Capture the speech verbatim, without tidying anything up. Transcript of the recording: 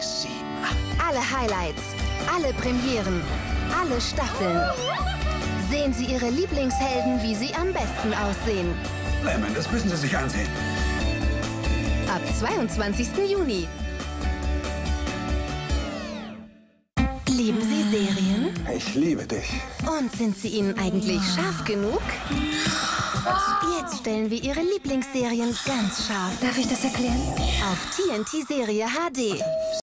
sie. Alle Highlights, alle Premieren, alle Staffeln. Sehen Sie Ihre Lieblingshelden, wie sie am besten aussehen. Lemon, das müssen Sie sich ansehen. Ab zweiundzwanzigsten Juni. Lieben Sie Serien? Ich liebe dich. Und sind sie Ihnen eigentlich scharf genug? Jetzt stellen wir Ihre Lieblingsserien ganz scharf. Darf ich das erklären? Auf T N T Serie H D.